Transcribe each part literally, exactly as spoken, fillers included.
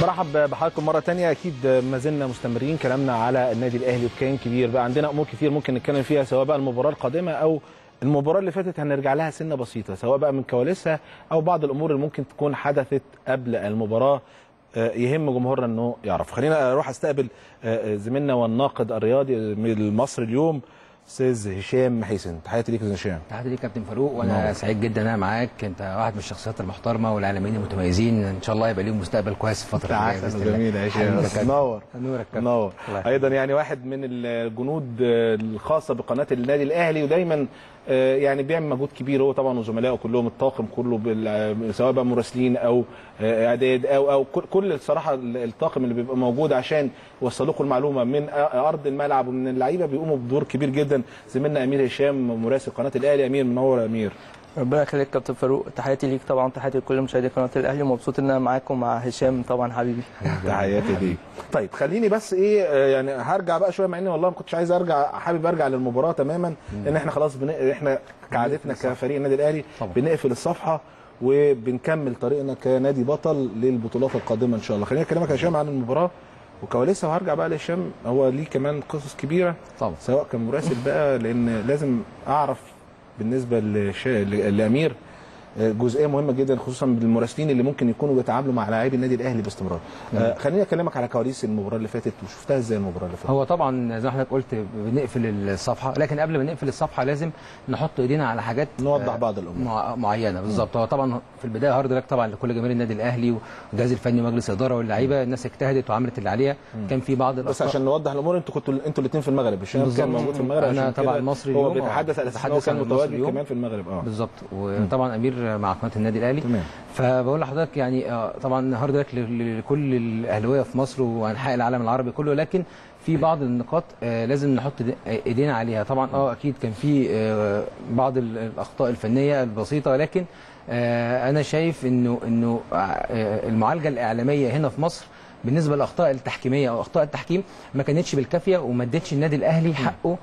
برحب بحضراتكم مره ثانيه. اكيد ما زلنا مستمرين كلامنا على النادي الاهلي وكيان كبير. بقى عندنا امور كتير ممكن نتكلم فيها، سواء بقى المباراه القادمه او المباراه اللي فاتت هنرجع لها سنه بسيطه، سواء بقى من كواليسها او بعض الامور اللي ممكن تكون حدثت قبل المباراه يهم جمهورنا انه يعرف. خلينا اروح استقبل زميلنا والناقد الرياضي من مصر اليوم استاذ هشام حسين. تحياتي ليك يا هشام. تحياتي ليك كابتن فاروق، وانا نعم. سعيد جدا انا معاك. انت واحد من الشخصيات المحترمه والعالميين المتميزين، ان شاء الله يبقى ليهم مستقبل كويس في الفتره الجايه باذن الله. جميل يا هشام، نور نورك كابتن. نور ايضا يعني واحد من الجنود الخاصه بقناه النادي الاهلي، ودايما يعني بيعمل مجهود كبير هو طبعا وزملائه كلهم، الطاقم كله سواء بقى مراسلين او اعداد او او كل الصراحه الطاقم اللي بيبقى موجود عشان يوصل لكم المعلومه من ارض الملعب ومن اللعيبه، بيقوموا بدور كبير جدا. زميلنا امير هشام مراسل قناه الاهلي. امير منور يا امير. ربنا يخليك كابتن فاروق، تحياتي ليك طبعا، تحياتي لكل مشاهدي قناه الاهلي، ومبسوط ان انا معاكم مع هشام طبعا حبيبي. تحياتي ليك. طيب خليني بس ايه يعني هرجع بقى شويه، مع اني والله ما كنتش عايز ارجع، حابب ارجع للمباراه تماما، لان احنا خلاص بن... احنا كعادتنا كفريق النادي الاهلي بنقفل الصفحه وبنكمل طريقنا كنادي بطل للبطولات القادمه ان شاء الله. خليني اكلمك يا هشام عن المباراه وكواليسها، وهرجع بقى لهشام، هو ليه كمان قصص كبيره طبعا سواء كمراسل بقى، لان لازم اعرف بالنسبه لش... لامير جزئيه مهمه جدا، خصوصا بالمراسلين اللي ممكن يكونوا بيتعاملوا مع لاعبي النادي الاهلي باستمرار. آه خليني اكلمك على كواليس المباراه اللي فاتت، وشفتها ازاي المباراه اللي فاتت؟ هو طبعا زي ما حضرتك قلت بنقفل الصفحه، لكن قبل ما نقفل الصفحه لازم نحط ايدينا على حاجات نوضح بعض الامور معينه بالظبط. هو طبعا في البدايه هارد لك طبعا لكل جماهير النادي الاهلي والجهاز الفني ومجلس الاداره واللعيبه، الناس اجتهدت وعملت اللي عليها. كان في بعض بس عشان نوضح الامور، انتوا كنتوا انتوا الاثنين في المغرب، هشام كان موجود في المغرب، انا طبعا مصري هو بيتحدث على اساس انه كان متواجد كمان في المغرب. اه بالظبط. وطبعا امير مع قناه النادي تمام. فبقول لحضرتك يعني طبعا هارد لك لكل الاهلاويه في مصر وانحاء العالم العربي كله، لكن في بعض النقاط لازم نحط ايدينا عليها. طبعا اه اكيد كان في بعض الاخطاء الفنيه البسيطه، لكن انا شايف انه انه المعالجه الاعلاميه هنا في مصر بالنسبه للاخطاء التحكيميه او اخطاء التحكيم ما كانتش بالكافيه، وما ادتش النادي الاهلي حقه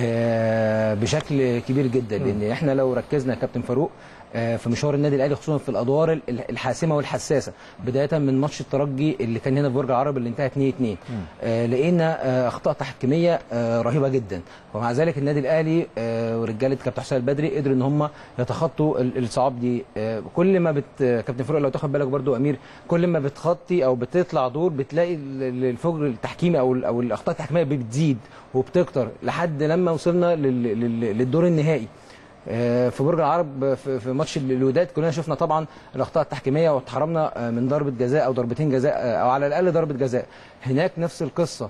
بشكل كبير جدا. لان احنا لو ركزنا يا كابتن فاروق في مشوار النادي الاهلي، خصوصا في الادوار الحاسمه والحساسه، بدايه من ماتش الترجي اللي كان هنا في برج العرب اللي انتهى اتنين اتنين، آه لقينا آه اخطاء تحكيميه آه رهيبه جدا، ومع ذلك النادي الاهلي آه ورجاله كابتن حسام البدري قدروا ان هم يتخطوا الصعاب دي. آه كل ما بت كابتن فاروق لو تاخد بالك برضو امير، كل ما بتخطي او بتطلع دور بتلاقي الفجر التحكيمي او او الاخطاء التحكيميه بتزيد وبتكتر لحد لما وصلنا للدور النهائي في برج العرب في ماتش الوداد. كلنا شفنا طبعا الاخطاء التحكيميه واتحرمنا من ضربه جزاء او ضربتين جزاء او على الاقل ضربه جزاء. هناك نفس القصه،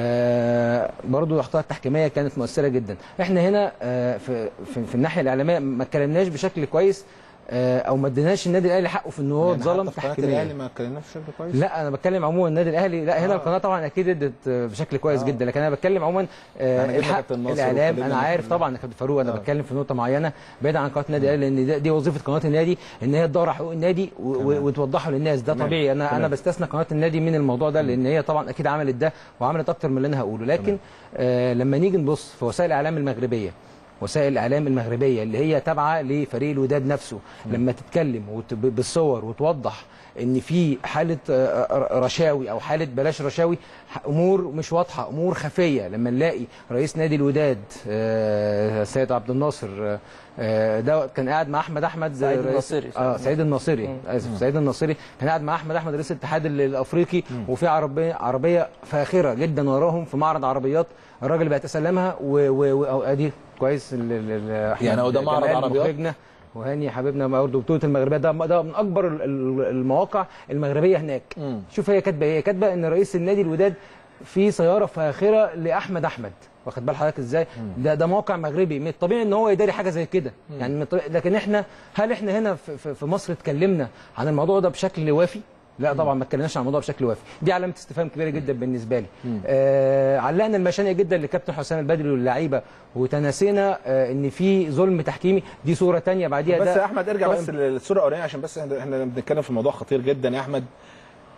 برضو الاخطاء التحكيميه كانت مؤثره جدا. احنا هنا في في الناحيه الاعلاميه ما اتكلمناش بشكل كويس، او ما اديناش النادي الاهلي حقه في ان هو اتظلم يعني تحكيميا. الاهلي ما اتكلمناش بشكل كويس؟ لا انا بتكلم عموما النادي الاهلي، لا هنا آه. القناه طبعا اكيد ادت بشكل كويس آه. جدا، لكن انا بتكلم عموما آه الحق الاعلام. انا عارف طبعا يا كابتن فاروق انا آه. بتكلم في نقطه معينه بعيد عن قناه النادي الاهلي، لان دي, دي وظيفه قناه النادي ان هي تدور حقوق النادي وتوضحه للناس، ده تمام. طبيعي. انا تمام. انا بستثنى قناه النادي من الموضوع ده، لان هي طبعا اكيد عملت ده وعملت اكتر من اللي انا هقوله. لكن آه لما نيجي نبص في وسائل الاعلام المغربيه، وسائل الاعلام المغربيه اللي هي تابعه لفريق الوداد نفسه، م. لما تتكلم بالصور وتوضح ان في حاله رشاوي او حاله بلاش رشاوي، امور مش واضحه، امور خفيه، لما نلاقي رئيس نادي الوداد سيد عبد الناصر ده كان قاعد مع احمد احمد سعيد الناصري اه سعيد الناصري اسف سعيد النصيري كان قاعد مع احمد احمد رئيس الاتحاد الافريقي، وفي عربيه عربيه فاخره جدا وراهم في معرض عربيات، الراجل بيتسلمها وادي كويس يعني هو ده معرض عربيات وهاني حبيبنا برضه بطوله المغربيه، ده ده من اكبر المواقع المغربيه هناك. مم. شوف هي كاتبه ايه، كاتبه ان رئيس النادي الوداد في سياره فاخره لاحمد احمد، واخد بال حضرتك ازاي؟ ده ده موقع مغربي، من الطبيعي ان هو يداري حاجه زي كده يعني من الطبيعي. لكن احنا هل احنا هنا في, في مصر اتكلمنا عن الموضوع ده بشكل وافي؟ لا طبعا ما اتكلمناش عن الموضوع بشكل وافي، دي علامه استفهام كبيره جدا بالنسبه لي. آه علقنا المشانق جدا لكابتن حسام البدري واللعيبه، وتناسينا آه ان في ظلم تحكيمي، دي صوره ثانيه بعديها. بس يا احمد ارجع بس للصوره الاولانيه، عشان بس احنا بنتكلم في موضوع خطير جدا يا احمد.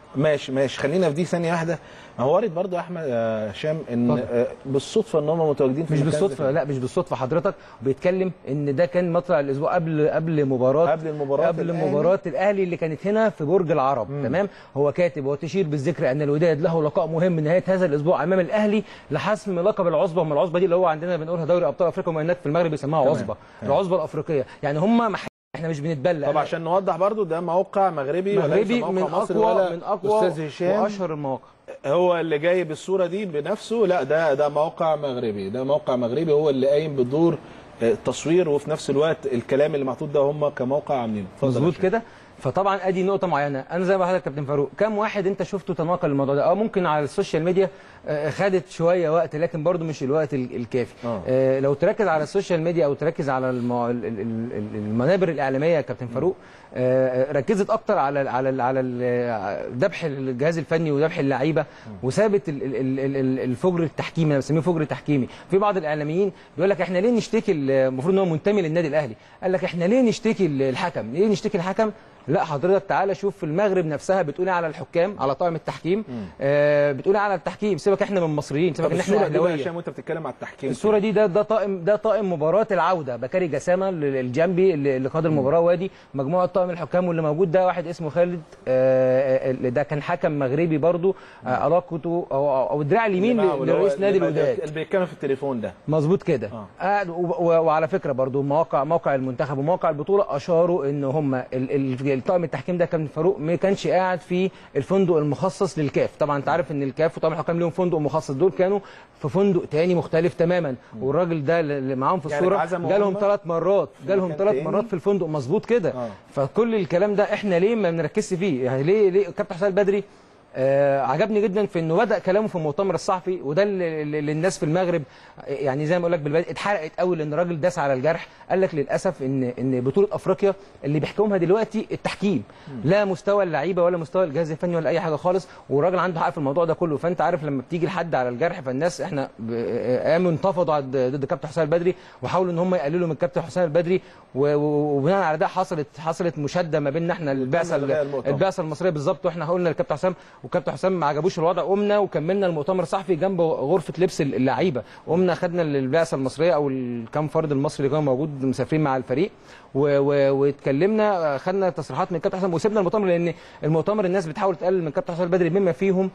ماشي ماشي خلينا في دي ثانيه واحده. ما هو وارد برضه يا احمد يا هشام ان آه بالصدفه ان هم متواجدين في مش بالصدفه، لا مش بالصدفه حضرتك بيتكلم ان ده كان مطلع الاسبوع قبل قبل مباراه قبل المباراه قبل مباراه الاهلي اللي كانت هنا في برج العرب. مم. تمام. هو كاتب وتشير بالذكر ان الوداد له لقاء مهم نهايه هذا الاسبوع امام الاهلي لحسم لقب العصبه. ومن العصبه دي اللي هو عندنا بنقولها دوري ابطال افريقيا، وما هناك في المغرب بيسموها عصبه، العصبه الافريقيه. يعني هم احنا مش بنتبلى. طب عشان نوضح برضو ده موقع مغربي مغربي ولا من موقع اقوى ولا من اقوى استاذ هشام واشهر المواقع هو اللي جاي بالصوره دي بنفسه؟ لا ده ده موقع مغربي، ده موقع مغربي هو اللي قايم بدور التصوير وفي نفس الوقت الكلام اللي محطوط ده هم كموقع عاملينه. مظبوط كده. فطبعا ادي نقطه معينه. انا زي ما حضرتك كابتن فاروق، كم واحد انت شفته تناقل الموضوع ده؟ اه ممكن على السوشيال ميديا خدت شويه وقت، لكن برضو مش الوقت الكافي. آه. آه لو تركز على السوشيال ميديا او تركز على المنابر الاعلاميه يا كابتن فاروق، آه ركزت اكتر على على على ذبح الجهاز الفني وذبح اللعيبه، وسابت الفجر التحكيمي. انا بسميه فجر تحكيمي. في بعض الاعلاميين بيقول لك احنا ليه نشتكي، المفروض ان هو منتمي للنادي الاهلي، قال لك احنا ليه نشتكي الحكم؟ ليه نشتكي الحكم؟ لا حضرتك تعالى شوف في المغرب نفسها بتقول على الحكام، على طاقم التحكيم، آه بتقول على التحكيم. سيبك احنا من المصريين، سيبك ان احنا اهلاويه. عشان وانت بتتكلم على التحكيم الصوره دي ده ده طاقم ده طاقم مباراه العوده، بكاري جسامه الجنبي اللي قاد المباراه، وادي مجموعه طاقم الحكام. واللي موجود ده واحد اسمه خالد، آه ده كان حكم مغربي برضو، آه علاقته او, أو الدراع اليمين لرئيس نادي الوداد اللي بيتكلم في التليفون ده. مظبوط كده. آه. وعلى فكره برضو موقع موقع المنتخب وموقع البطوله اشاروا ان هم الطاقم التحكيم ده كان فاروق ما كانش قاعد في الفندق المخصص للكاف. طبعا انت عارف ان الكاف وطبعا الحكام لهم فندق مخصص، دول كانوا في فندق تاني مختلف تماما. والراجل ده اللي معاهم في الصوره يعني جالهم ثلاث مرات جالهم ثلاث مرات في الفندق. مظبوط كده. آه. فكل الكلام ده احنا ليه ما بنركزش فيه؟ يعني ليه ليه كابتن حسام البدري آه عجبني جدا في انه بدا كلامه في المؤتمر الصحفي، وده اللي الناس في المغرب يعني زي ما اقول لك بالبلد اتحرقت قوي، لان الراجل داس على الجرح. قال لك للاسف ان ان بطوله افريقيا اللي بيحكمها دلوقتي التحكيم، لا مستوى اللعيبه ولا مستوى الجهاز الفني ولا اي حاجه خالص. والراجل عنده حق في الموضوع ده كله. فانت عارف لما بتيجي لحد على الجرح، فالناس احنا قاموا انتفضوا ضد كابتن حسام البدري وحاولوا ان هم يقللوا من كابتن حسام البدري، وبناء على ده حصلت حصلت مشاده ما بيننا احنا البعثه البعثه المصريه بالظبط. واحنا قلنا لكابتن حسام، وكابتن حسام ما عجبوش الوضع، قمنا وكملنا المؤتمر الصحفي جنب غرفه لبس اللعيبه. قمنا خدنا البعثه المصريه او الكام فرد المصري اللي كانوا موجود مسافرين مع الفريق، واتكلمنا، خدنا تصريحات من كابتن حسام وسيبنا المؤتمر، لان المؤتمر الناس بتحاول تقلل من كابتن حسام البدري، بما فيهم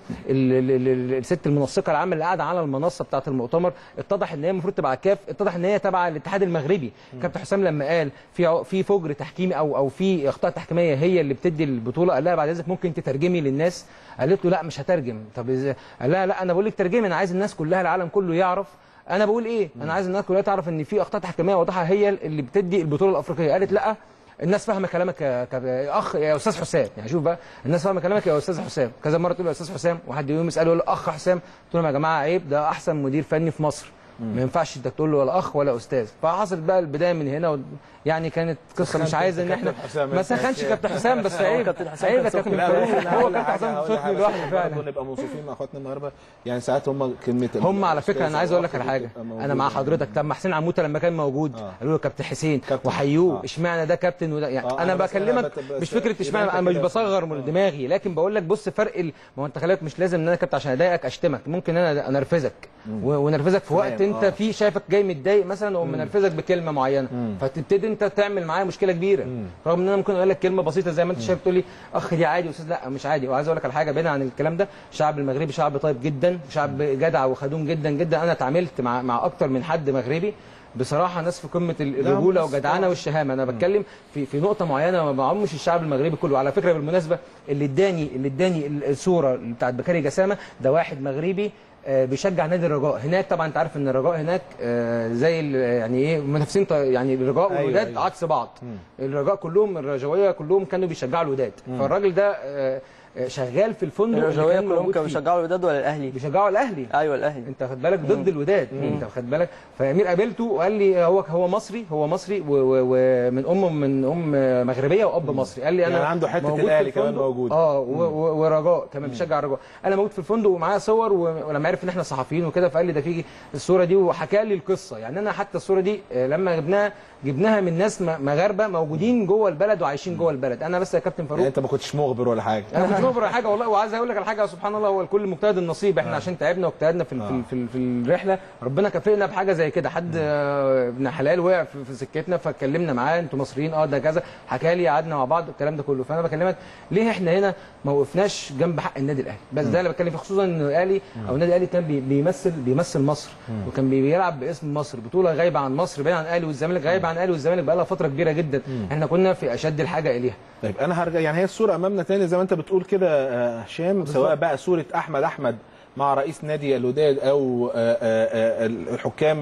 الست المنسقه العامه اللي قاعده على المنصه بتاعه المؤتمر. اتضح ان هي المفروض تبع الكاف، اتضح ان هي تبع الاتحاد المغربي. كابتن حسام لما قال في في فجر تحكيمي او او في اخطاء تحكيميه هي اللي بتدي البطوله، قال لها بعد اذنك ممكن تترجمي للناس. قالت له لا مش هترجم. طب ازاي؟ قال لها لا انا بقول لك ترجمي، انا عايز الناس كلها العالم كله يعرف انا بقول ايه. انا عايز الناس كلها تعرف ان في اخطاء تحكيميه واضحه هي اللي بتدي البطوله الافريقيه. قالت لا الناس فاهمه كلامك يا اخ يا استاذ حسام. يعني شوف بقى، الناس فاهمه كلامك يا استاذ حسام. كذا مره تقول يا استاذ حسام، وحد يقوم يساله يقول له اخ حسام. قلت لهم يا جماعه عيب، ده احسن مدير فني في مصر، ما ينفعش انت تقول له ولا اخ ولا استاذ. فحصلت بقى البدايه من هنا و... يعني كانت قصه مش عايز ان احنا ما سخنش كابتن حسام، بس عيب عيب يا كابتن فاروق. هو كابتن حسام سخن لوحده فعلا. نبقى منصفين مع اخواتنا المغاربه، يعني ساعات هم كلمه هم على فكره انا عايز اقول لك على حاجه، انا مع حضرتك. طب حسين عموته لما كان موجود آه. قالوا له كابتن حسين وحيوه، اشمعنى آه. ده كابتن وده يعني آه. انا بكلمك مش فكره اشمعنى، انا مش بصغر دماغي، لكن بقول لك بص فرق ال... ما هو انت خلي بالك مش لازم ان انا كابتن عشان اضايقك اشتمك، ممكن انا انرفزك ونرفزك في وقت انت في شايفك جاي متضايق مثلا، او منرفزك بكلمه معينه، فتبتدي انت تعمل معايا مشكله كبيره. مم. رغم ان انا ممكن اقول لك كلمه بسيطه زي ما انت شايف تقول لي اخ دي عادي استاذ، لا مش عادي. وعايز اقول لك على حاجه بعيدا عن الكلام ده، الشعب المغربي شعب طيب جدا، شعب جدع وخدوم جدا جدا. انا اتعاملت مع مع اكتر من حد مغربي بصراحه، ناس في قمه الرجوله والجدعنه والشهامه. انا بتكلم في في نقطه معينه، ما بعمش الشعب المغربي كله. على فكره بالمناسبه اللي اداني اللي اداني الصوره بتاعت بكاري جسامه ده واحد مغربي بيشجع نادي الرجاء هناك. طبعا انت عارف ان الرجاء هناك زي يعني ايه منافسين، يعني الرجاء والوداد أيوة أيوة. عكس بعض. مم. الرجاء كلهم الرجويه كلهم كانوا بيشجعوا الوداد. مم. فالراجل ده شغال في الفندق. الرجويه كلهم كانوا بيشجعوا الوداد ولا الاهلي؟ بيشجعوا الاهلي. ايوه الاهلي. انت خد بالك ضد الوداد. مم. انت خد بالك. فامير قابلته وقال لي هو هو مصري هو مصري ومن ام من ام مغربيه واب مم. مصري. قال لي انا يعني عنده حته الاهلي كمان موجود. اه ورجاء كمان بيشجع الرجاء. انا موجود في الفندق ومعايا صور، ولما عرف ان احنا صحفيين وكده فقال لي ده في الصوره دي، وحكى لي القصه. يعني انا حتى الصوره دي لما جبناها جبناها من ناس مغاربه موجودين جوه البلد وعايشين جوه البلد. انا بس يا كابتن فاروق يعني انت ما كنتش مخبر ولا حاجه؟ انا ما كنتش نبرة حاجه والله. وعايز اقول لك على حاجه، سبحان الله، هو الكل مجتهد النصيب. احنا عشان تعبنا واجتهدنا في في, في, في الرحله، ربنا كافئنا بحاجه زي كده. حد ابن حلال وقع في, في سكتنا فاتكلمنا معاه، انتوا مصريين اه ده كذا، حكى لي، قعدنا مع بعض الكلام ده كله. فانا بكلمك ليه احنا هنا ما وقفناش جنب حق النادي الاهلي بس. ده اللي بتكلم فيه، خصوصا ان الاهلي او النادي الاهلي كان بيمثل بيمثل مصر، وكان بيلعب باسم مصر، بطوله غايبه عن مصر، بعيد عن الاهلي والزمالك، غايبه عن الاهلي والزمالك بقى لها فتره كبيره جدا. احنا كنا في اشد الحاجه اليها. طيب انا هرجع، يعني هي الصوره امامنا تاني زي ما انت بتقول كده هشام، سواء بقى صوره احمد احمد مع رئيس نادي الوداد او الحكام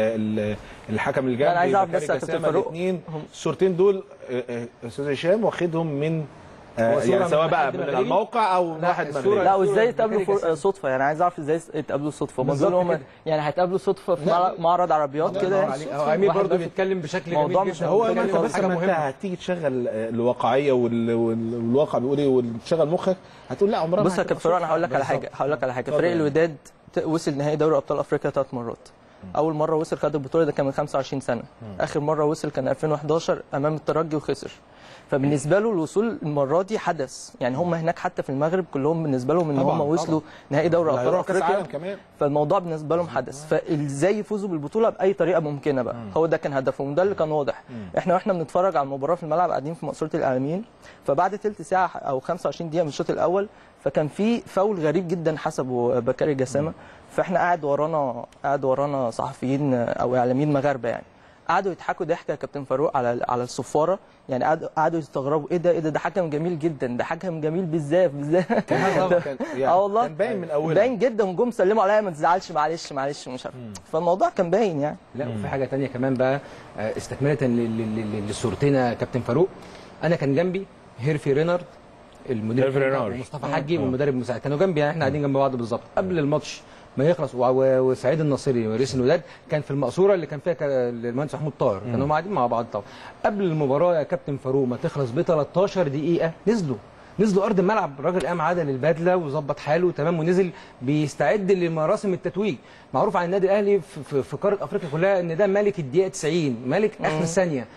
الحكم الجامعي. انا عايز اعرف بس يا كابتن فاروق، الاثنين الصورتين دول استاذ هشام واخدهم من يعني سواء بقى من الموقع او واحد مغربي. لا، وازاي اتقابلوا صدفه؟ يعني عايز اعرف ازاي اتقابلوا صدفه. بظن يعني هيتقابلوا صدفه في معرض عربيات كده. هو امير برضه بيتكلم بشكل جميل جدا. هو انت بس لما انت هتيجي تشغل الواقعيه والواقع بيقول ايه وتشغل مخك هتقول لا عمرها. بص يا كابتن فاروق، انا هقول لك على حاجه هقول لك على حاجه فريق الوداد وصل نهائي دوري ابطال افريقيا ثلاث مرات. اول مره وصل خد البطوله ده كان من خمسة وعشرين سنه. اخر مره وصل كان ألفين وأحد عشر امام الترجي وخسر. فبالنسبه له الوصول المره دي حدث. يعني هم هناك حتى في المغرب كلهم بالنسبه لهم ان هم وصلوا نهائي دوري ابطال افريقيا، فالموضوع بالنسبه لهم حدث. فازاي يفوزوا بالبطوله باي طريقه ممكنه بقى، هو ده كان هدفهم وده اللي كان واضح. احنا واحنا بنتفرج على المباراه في الملعب قاعدين في مقصوره الاعلاميين، فبعد ثلث ساعه او خمسة وعشرين دقيقه من الشوط الاول فكان في فاول غريب جدا حسبه بكاري جسامه. فاحنا قاعد ورانا قاعد ورانا صحفيين او اعلاميين مغاربه، يعني قعدوا يضحكوا ضحكه يا كابتن فاروق على على الصفاره. يعني قعدوا قعدوا يستغربوا ايه ده ايه ده ده حكم جميل جدا، ده حكم جميل بالذات بالذات. اه والله كان باين من اولها، باين جدا. وجم سلموا عليا ما تزعلش معلش معلش مش عارف. فالموضوع كان باين يعني. لا، وفي حاجه ثانيه كمان بقى استكماله للصورتين يا كابتن فاروق. انا كان جنبي هيرفي رينارد المدير، مصطفى حجي والمدرب المساعد كانوا جنبي. يعني احنا قاعدين جنب بعض بالظبط. قبل الماتش ما يخلص وسعيد الناصري رئيس الوداد كان في المقصوره اللي كان فيها المهندس محمود طاهر، كانوا قاعدين مع بعض. طبعا قبل المباراه يا كابتن فاروق ما تخلص ب ثلاث عشرة دقيقه نزلوا نزلوا ارض الملعب. الراجل قام عدل البدله وظبط حاله تمام ونزل بيستعد لمراسم التتويج. معروف عن النادي الاهلي في, في قاره افريقيا كلها ان ده ملك الدقيقه تسعين، ملك اخر ثانيه.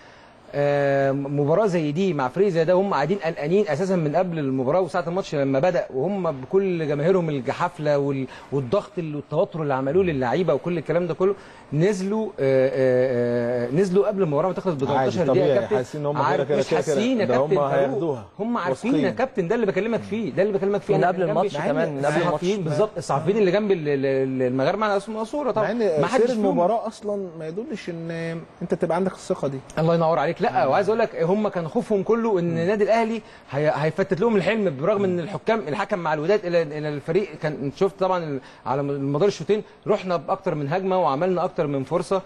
آه مباراه زي دي مع فريق زي ده وهم قاعدين قلقانين اساسا من قبل المباراه وساعه الماتش لما بدا، وهم بكل جماهيرهم الحفله والضغط والتوتر اللي عملوه للعيبه وكل الكلام ده كله، نزلوا آه آه نزلوا قبل المباراه ما تخلص ب ثلاث عشرة دقيقه يا كابتن. حاسين ان هم كده كده حاسين يا كابتن، هم هياخدوها، هم عارفين يا كابتن. ده اللي بكلمك فيه ده اللي بكلمك فيه من قبل الماتش كمان، من قبل الماتش بالظبط. الصحفيين اللي جنب المغاربه مع المقصوره طبعا ما حدش المباراه اصلا ما يدلش ان انت تبقى عندك الثقه دي. الله ينور عليك. لا، وعايز اقول لك هم كان خوفهم كله ان النادي الاهلي هيفتت لهم الحلم، برغم ان الحكام الحكم مع الوداد الى الى الفريق كان شفت طبعا على مدار الشوطين رحنا باكتر من هجمه وعملنا اكتر من فرصه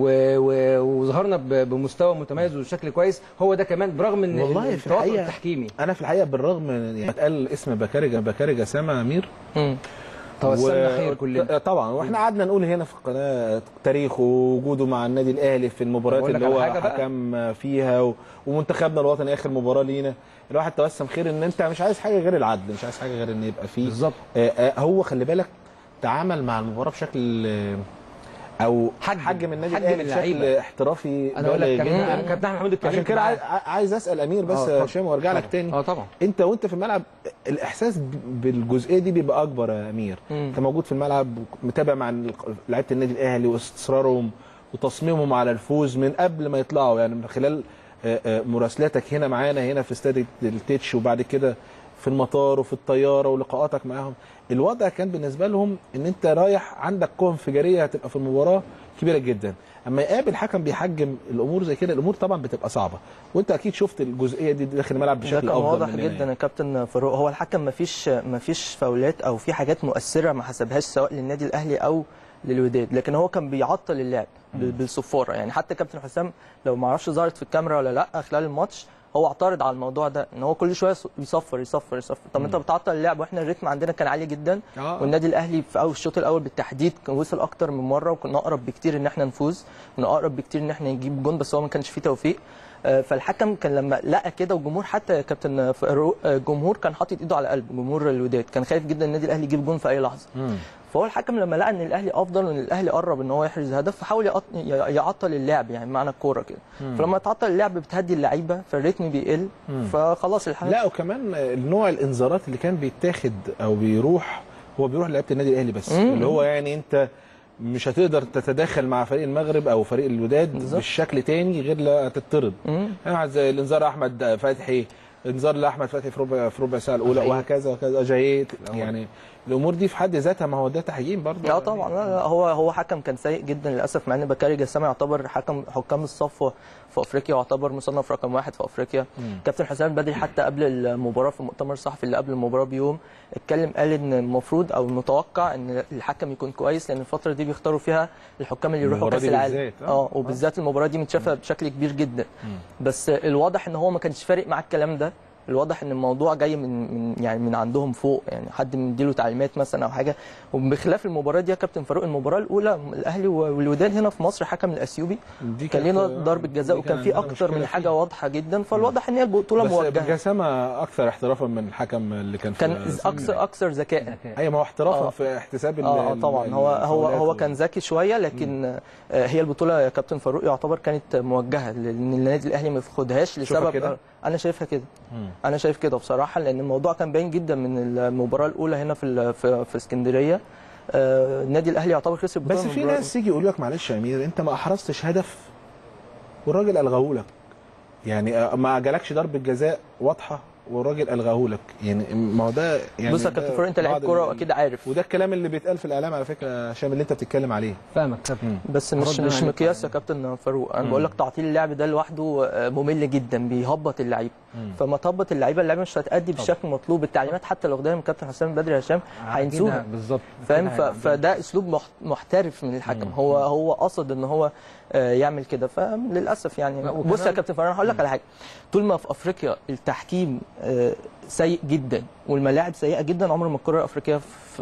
وظهرنا بمستوى متميز وشكل كويس. هو ده كمان برغم ان والله في الحقيقه التحكيمي انا في الحقيقه بالرغم يعني اتقال اسم بكاري بكاري جسامه امير توسلنا و... خير كلنا طبعا. واحنا قعدنا نقول هنا في القناه تاريخه ووجوده مع النادي الاهلي في المباريات اللي هو حكم فيها و... ومنتخبنا الوطني اخر مباراه لينا. الواحد توسم خير ان انت مش عايز حاجه غير العدل، مش عايز حاجه غير ان يبقى فيه بالظبط. هو خلي بالك تعامل مع المباراه بشكل او حجم النادي الاهلي بشكل احترافي. انا اقول لك كابتن احمد محمود عشان كده عايز اسال امير بس هشام وارجع لك تاني. اه طبعا. انت وانت في الملعب الاحساس بالجزئيه دي بيبقى اكبر يا امير. مم. انت موجود في الملعب متابع مع لعيبه النادي الاهلي واصرارهم وتصميمهم على الفوز من قبل ما يطلعوا، يعني من خلال مراسلاتك هنا معانا هنا في استاد التتش وبعد كده في المطار وفي الطياره ولقاءاتك معاهم. الوضع كان بالنسبه لهم ان انت رايح عندك قوه انفجاريه هتبقى في المباراه كبيره جدا. اما يقابل حكم بيحجم الامور زي كده الامور طبعا بتبقى صعبه، وانت اكيد شفت الجزئيه دي داخل الملعب بشكل افضل. ده كان واضح جدا يا كابتن فاروق. هو الحكم ما فيش ما فيش فاولات او في حاجات مؤثره ما حسبهاش سواء للنادي الاهلي او للوداد، لكن هو كان بيعطل اللعب بالصفاره. يعني حتى كابتن حسام لو ما اعرفش ظهرت في الكاميرا ولا لا خلال الماتش هو اعترض على الموضوع ده، ان هو كل شويه يصفر يصفر يصفر. طب انت بتعطل اللعب واحنا الريتم عندنا كان عالي جدا. آه. والنادي الاهلي في اول الشوط الاول بالتحديد كان وصل اكتر من مره وكنا اقرب بكتير ان احنا نفوز، كنا اقرب بكتير ان احنا نجيب جون، بس هو ما كانش فيه توفيق. فالحكم كان لما لقى كده والجمهور حتى يا كابتن فاروق الجمهور كان حاطط ايده على قلبه، جمهور الوداد كان خايف جدا النادي الاهلي يجيب جون في اي لحظه. مم. فهو الحكم لما لقى ان الاهلي افضل وان الاهلي قرب ان هو يحرز هدف فحاول يعطل اللعب يعني معنى الكوره كده. فلما تعطل اللعب بتهدي اللعيبه فالريتم بيقل فخلاص الحكم. لا وكمان النوع الانذارات اللي كان بيتاخد او بيروح هو بيروح لعيبه النادي الاهلي بس. مم. اللي هو يعني انت مش هتقدر تتدخل مع فريق المغرب او فريق الوداد بالزبط. بالشكل تاني غير لا تطرد. يعني زي الانذار احمد فتحي، انذار لاحمد فتحي في ربع في ربع ساعه الاولى وهكذا وهكذا جايت يعني الامور دي في حد ذاتها ما هو ده تحكيم برضه. لا طبعا لا لا هو هو حكم كان سيء جدا للاسف مع ان بكاري جسامه يعتبر حكم حكام الصف في افريقيا ويعتبر مصنف رقم واحد في افريقيا. مم. كابتن حسام البدري حتى قبل المباراه في المؤتمر الصحفي اللي قبل المباراه بيوم اتكلم قال ان المفروض او المتوقع ان الحكم يكون كويس لان الفتره دي بيختاروا فيها الحكام اللي يروحوا كاس العالم. اه وبالذات المباراه دي متشافه بشكل كبير جدا. مم. بس الواضح ان هو ما كانش فارق معاه الكلام ده، الواضح ان الموضوع جاي من من يعني من عندهم فوق يعني حد مديله تعليمات مثلا او حاجه. وبخلاف المباراه دي يا كابتن فاروق المباراه الاولى الاهلي والوداد هنا في مصر حكم الاثيوبي كان لنا ضربه جزاء وكان في اكتر من حاجه واضحه جدا فالواضح ان هي البطوله موجهه. بس جسامه اكثر احترافا من الحكم اللي كان في كان اكثر اكثر ذكاء. ايوه ما هو احترافا آه. في احتساب اه طبعا هو هو هو كان ذكي شويه لكن آه هي البطوله يا كابتن فاروق يعتبر كانت موجهه لان النادي الاهلي ما ياخدهاش لسبب انا شايفها كده. انا شايف كده بصراحه لان الموضوع كان باين جدا من المباراه الاولى هنا في في, في اسكندريه. آه النادي الاهلي يعتبر خسر بس في ناس يجي يقول لك معلش يا امير انت ما احرزتش هدف والراجل الغاه لك يعني ما جالكش ضربه جزاء واضحه والراجل الغاه لك يعني ما هو ده يعني بص يا كابتن فاروق انت لعيب كوره واكيد عارف وده الكلام اللي بيتقال في الاعلام على فكره هشام اللي انت بتتكلم عليه. فاهمك كابتن بس مش مش مقياس يا كابتن فاروق انا بقول لك تعطيل اللعب ده لوحده ممل جدا بيهبط اللعيبه فما تهبط اللعيبه اللعيبه مش هتأدي بالشكل المطلوب. التعليمات حتى لو خدها من كابتن حسام البدري هشام هينسوها بالظبط فاهم فده اسلوب محترف من الحكم. مم. هو هو قصد ان هو يعمل كده فللاسف يعني. بص يا كابتن فاروق هقول لك على حاجه طول ما في افريقيا التحكيم سيء جدا والملاعب سيئه جدا عمر ما الكره الافريقيه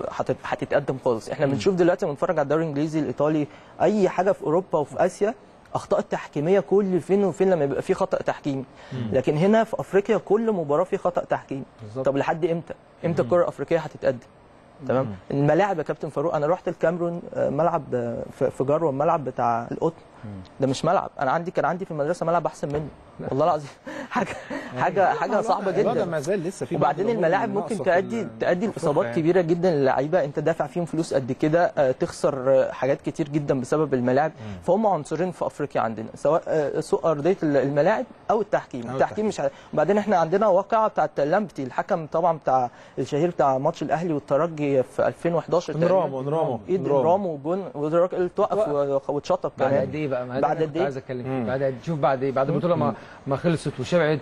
هتتقدم خالص. احنا بنشوف دلوقتي بنتفرج على الدوري الانجليزي الايطالي اي حاجه في اوروبا وفي اسيا اخطاء تحكيميه كل فين وفين لما يبقى في خطا تحكيمي. لكن هنا في افريقيا كل مباراه في خطا تحكيمي. طب لحد امتى امتى الكره الافريقيه هتتقدم؟ تمام. الملاعب يا كابتن فاروق انا رحت الكاميرون ملعب في جروه الملعب بتاع القطن ده مش ملعب انا عندي كان عندي في المدرسه ملعب احسن منه والله العظيم حاجه حاجه حاجه صعبه جدا. ما زال لسه في وبعدين الملاعب ممكن تؤدي تؤدي لاصابات يعني. كبيره جدا للعيبه انت دافع فيهم فلوس قد كده تخسر حاجات كتير جدا بسبب الملاعب. فهم عنصرين في افريقيا عندنا سواء سوء ارضيه الملاعب او التحكيم. أو التحكيم مش وبعدين احنا عندنا واقعه بتاعت لامبتي الحكم طبعا بتاع الشهير بتاع ماتش الاهلي والترجي في ألفين وحداشر نرامو نرامو ايد نرامو وجون والراجل توقف واتشطب كمان بعد قد ايه بقى بعد قد ايه عايز اتكلم فيه بعد شوف بعد بعد البطوله ما ما خلصت وشبعت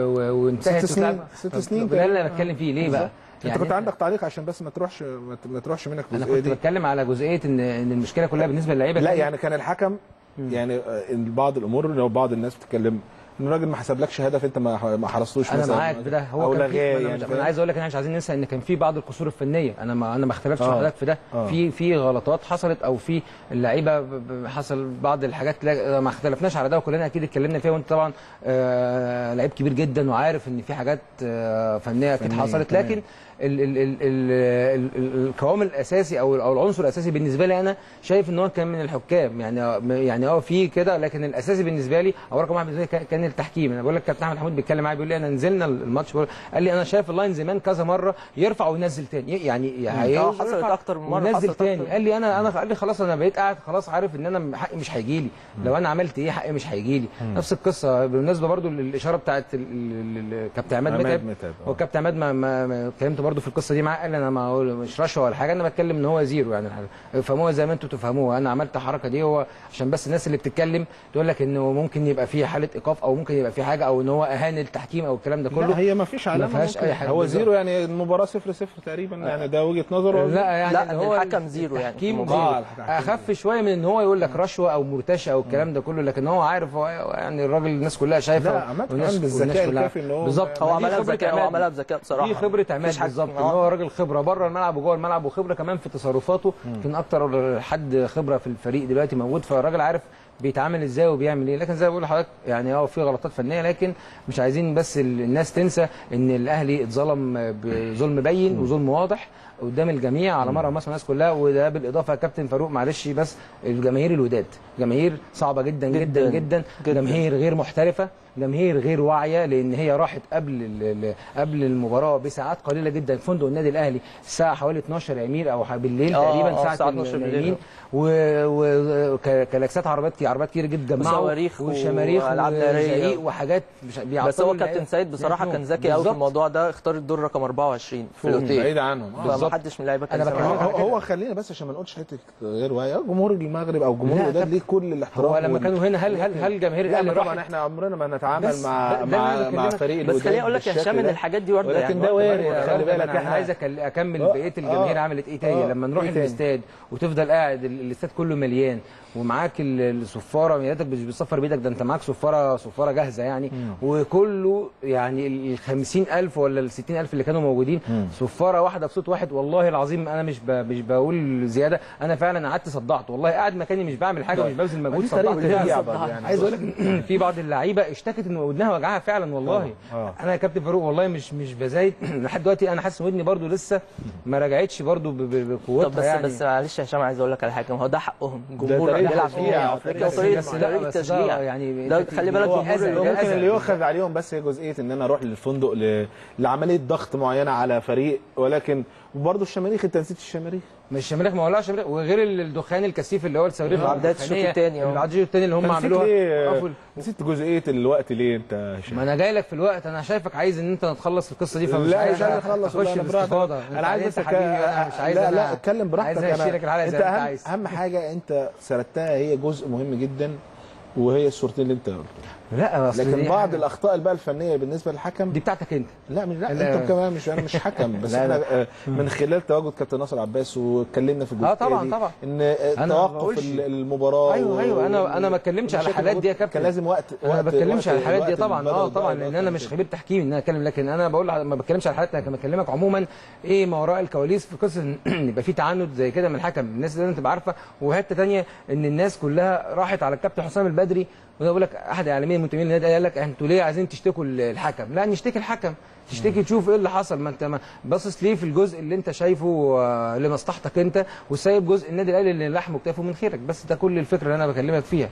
وانتهت ست سنين ست سنين ده اللي انا بتكلم فيه ليه بقى يعني انت كنت عندك تعليق عشان بس ما تروحش ما تروحش منك الجزئيه دي. انا كنت بتكلم على جزئيه ان ان المشكله كلها بالنسبه للعيبه لا يعني كان الحكم يعني بعض الامور لو بعض الناس بتتكلم ان الراجل ما حسبلكش هدف انت ما ما حرصتوش مثلا. انا معاك بده هو كان في يعني انا عايز اقول لك احنا مش عايزين ننسى ان كان في بعض القصور الفنيه انا ما انا ما اختلفتش مع حضرتك في ده. آه. في في غلطات حصلت او في اللعيبه حصل بعض الحاجات ما اختلفناش على ده وكلنا اكيد اتكلمنا فيها وانت طبعا آه لعيب كبير جدا وعارف ان في حاجات آه فنيه اكيد حصلت لكن ال ال ال ال ال القوام الاساسي او او العنصر الاساسي بالنسبه لي انا شايف ان هو كان من الحكام يعني يعني اه في كده لكن الاساسي بالنسبه لي او رقم واحد بالنسبه لي كان التحكيم. انا بقول لك كابتن احمد حمود بيتكلم معايا بيقول لي انا نزلنا الماتش قال لي انا شايف اللاين زمان كذا مره يرفع وينزل تاني يعني اه حصلت اكتر من مره ينزل تاني. قال لي انا انا قال لي خلاص انا بقيت قاعد خلاص عارف ان انا حقي مش هيجي لي لو انا عملت ايه حقي مش هيجي لي. نفس القصه بالمناسبه برضو الاشاره بتاعت كابتن عماد متعب هو كابتن عماد ما اتكلمت برضو في القصه دي معاه قال انا ما مش رشوه ولا حاجه انا بتكلم ان هو زيرو يعني فهموها زي ما انتم تفهموها. انا عملت الحركه دي هو عشان بس الناس اللي بتتكلم تقول لك انه ممكن يبقى في حاله ايقاف او ممكن يبقى في حاجه او ان هو اهان التحكيم او الكلام ده كله. لا هي ما فيش علامه ما فيهاش اي حاجه هو زيرو يعني المباراه صفر صفر تقريبا يعني ده وجهه نظره. لا يعني لا هو الحكم زيرو يعني التحكيم زيرو اخف شويه من ان هو يقول لك رشوه او مرتشى او الكلام ده كله لكن هو عارف هو يعني الراجل الناس كلها شايفه لا عماد كمان بالذكاء الكافي ان هو بالظبط هو عملها بذكاء هو عملها بذكاء بصراحه في خبره عماد بالظبط ان هو راجل خبره بره الملعب وجوه الملعب وخبره كمان في تصرفاته يمكن اكتر حد خبره في الفريق دلوقتي موجود فالراجل عارف بيتعامل ازاي وبيعمل ايه. لكن زي ما بقول لحضرتك يعني اه في غلطات فنيه، لكن مش عايزين بس الناس تنسى ان الاهلي اتظلم بظلم بين وظلم واضح قدام الجميع على مره مصر الناس كلها. وده بالاضافه يا كابتن فاروق معلش، بس الجماهير الوداد جماهير صعبه جدا جدا جدا, جدا, جداً. جماهير غير محترفه، جماهير غير واعيه، لان هي راحت قبل قبل المباراه بساعات قليله جدا فندق النادي الاهلي الساعه حوالي اتناشر يميل او بالليل تقريبا ساعه اتناشر بالليل، وكلاكسات عربيات عربيات كتير جدا جمعوا وشماريخ وزعيق وحاجات بيعطلوا. بس هو كابتن سيد بصراحه كان ذكي قوي في الموضوع ده، اختار الدور رقم اربعة وعشرين في الاوتيل بعيد عنهم. ما حدش من اللعيبه كان هو, هو خلينا بس عشان ما نقولش حته غير واعيه، جمهور المغرب او جمهور الوداد ليه كل الاحترام. هو لما كانوا هنا هل هل هل جماهير الاهلي طبعا احنا عمرنا ما نتعامل مع مع مع فريق الوداد، بس خليني اقول لك يا هشام ان الحاجات دي وارده يعني، لكن ده وارد. خلي بالك انا عايز اكمل بقيه الجماهير عملت ايه تاني. لما نروح الاستاد وتفضل قاعد الاستاد كله مليان ومعاك الصفاره، يا ريتك مش بتصفر بايدك، ده انت معاك صفاره صفاره جاهزه يعني، مم. وكله يعني ال خمسين ألف ولا ال ستين ألف اللي كانوا موجودين مم. صفاره واحده بصوت واحد. والله العظيم انا مش مش بقول زياده، انا فعلا قعدت صدعت والله، قاعد مكاني مش بعمل حاجه مش ببذل مجهود، صدعت يعني. عايز اقول لك في بعض اللعيبه اشتكت ان ودنها وجعها فعلا والله. أوه. انا يا كابتن فاروق والله مش مش بزايد لحد دلوقتي انا حاسس ان ودني برده لسه ما رجعتش برده بقوتها. بس يعني. بس معلش يا هشام عايز اقول لك على حاجه، ما هو ده حقهم، الجمهور بيلعب في افريقيا وطريقه التشجيع يعني ده خلي بالك ممكن اللي يؤخذ عليهم بس هي جزئيه ان انا اروح للفندق لعمليه ضغط معينه على فريق، ولكن وبرضه الشماريخ انت نسيت الشماريخ. مش الشماريخ ما ولعش شماريخ، وغير الدخان الكثيف اللي هو الصواريخ العداد الشوط الثاني اهو العداد الثاني اللي هم عملوها. نسيت جزئيه الوقت ليه انت؟ ما انا جاي لك في الوقت، انا شايفك عايز ان انت تخلص القصه دي، فمش عايز اخلص اخش في الاستفاضه. انا عايز بس انا مش عايز لا لا اتكلم براحتك. عايز اشيلك الحلقه زي ما انت عايز. اهم حاجه انت سردتها هي جزء مهم جدا، وهي الصورتين اللي انت قلتها. لا لكن بعض الاخطاء بقى الفنيه بالنسبه للحكم دي بتاعتك انت. لا مش لا, لا انت كمان مش انا مش حكم بس احنا من خلال تواجد كابتن ناصر عباس واتكلمنا في الجزئيه اه طبعا طبعا ان توقف المباراه. ايوه ايوه انا انا ما اتكلمش على الحالات دي يا كابتن، كان لازم وقت. انا ما بتكلمش على الحالات دي طبعا اه طبعا لان انا مش خبير تحكيم ان انا اتكلم، لكن انا بقول ما بتكلمش على الحالات، انا بكلمك عموما ايه ما وراء الكواليس في قصه ان يبقى في تعنت زي كده من الحكم. الناس لازم تبقى عارفه. وحته ثانيه ان الناس كلها راحت على الكابتن حسام البدري، وده بقول لك احد اعلاميين المنتمين للنادي قال لك انتوا ليه عايزين تشتكوا الحكم؟ لا نشتكي الحكم، تشتكي تشوف ايه اللي حصل. ما انت باصص ليه في الجزء اللي انت شايفه لمصلحتك انت، وسايب جزء النادي الاهلي اللي لحمه كتافه من خيرك. بس ده كل الفكره اللي انا بكلمك فيها.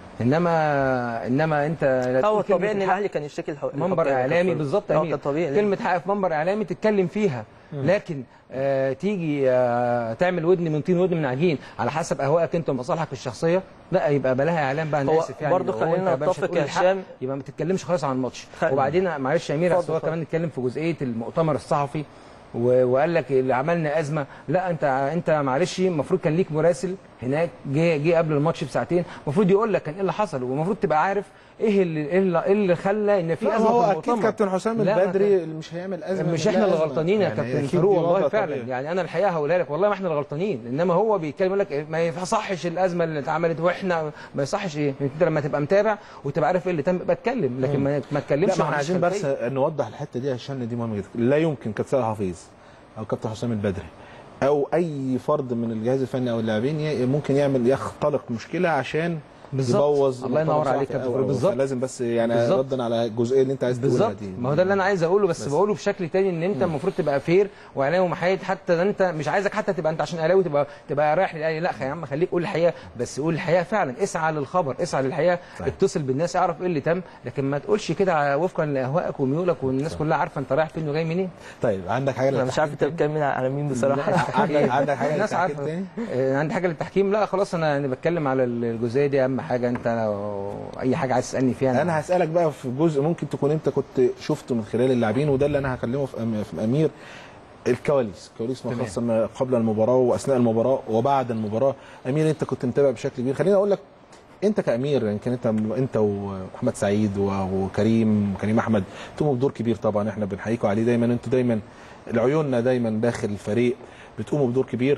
انما انما انت هو طبيعي ان الاهلي كان يشتكي الحق منبر اعلامي بالظبط يا امير، كلمه حق في منبر اعلامي تتكلم فيها، لكن آه تيجي آه تعمل ودن من طين ودن من عجين على حسب اهوائك انت ومصالحك الشخصيه، لا يبقى بلاها اعلام بقى. انا اسف يعني برضه خلينا نتفق يا هشام، يبقى ما تتكلمش خالص عن الماتش. وبعدين معلش يا امير هو كمان نتكلم في جزئيه المؤتمر الصحفي وقال لك اللي عملنا ازمه. لا انت انت معلش المفروض كان ليك مراسل هناك جه جه قبل الماتش بساعتين، المفروض يقول لك كان ايه اللي حصل، والمفروض تبقى عارف ايه اللي ايه اللي خلى ان في ازمه هو في المؤتمر. اكيد كابتن حسام البدري اللي مش هيعمل ازمه، مش احنا اللي غلطانين يا يعني كابتن فاروق والله فعلا طبيعي. يعني انا الحقيقه هقولها لك والله ما احنا اللي غلطانين، انما هو بيتكلم يقول لك ما يصحش الازمه اللي اتعملت واحنا ما يصحش. ايه انت لما تبقى متابع وتبقى عارف ايه اللي تم اتكلم، لكن ما ما تتكلمش. لا ما احنا عايزين بس نوضح الحته دي عشان دي مهمه جدا. لا يمكن كابتن سيد حفيظ او كابتن حسام البدري او اي فرد من الجهاز الفني او اللاعبين ممكن يعمل يختلق مشكله عشان يبوظ. الله ينور عليك يا دكتور. بالظبط لازم بس يعني ردا على الجزئيه اللي انت عايز تقولها دي. ما هو ده اللي انا عايز اقوله، بس, بس بقوله بشكل تاني ان انت المفروض تبقى فير واعلامي ومحايد. حتى ده انت مش عايزك حتى تبقى انت عشان اهلاوي تبقى تبقى رايح للاهلي، لا يا عم خليك قول الحقيقه، بس قول الحقيقه فعلا، اسعى للخبر، اسعى للحقيقه، اتصل بالناس اعرف ايه اللي تم، لكن ما تقولش كده وفقا لاهوائك وميولك والناس كلها عارفه انت رايح فين وجاي منين. طيب عندك حاجه؟ انا مش عارف انت بتتكلم على مين بصراحه. عندك عندك حاجه الناس عارفه. عندي حاجه للتحكيم؟ لا خلاص انا يعني بتكلم على الجزئيه دي اهم حاجه. انت اي حاجه عايز تسالني فيها؟ انا, أنا هسالك بقى في جزء ممكن تكون انت كنت شفته من خلال اللاعبين، وده اللي انا هكلمه في, في امير. الكواليس، كواليس ما خاصه قبل المباراه واثناء المباراه وبعد المباراه. امير انت كنت متابع بشكل كبير، خليني اقول لك انت كامير يمكن انت انت ومحمد سعيد وكريم وكريم احمد تقوموا بدور كبير طبعا، احنا بنحييكم عليه دايما. انتوا دايما العيوننا دايما داخل الفريق، بتقوموا بدور كبير.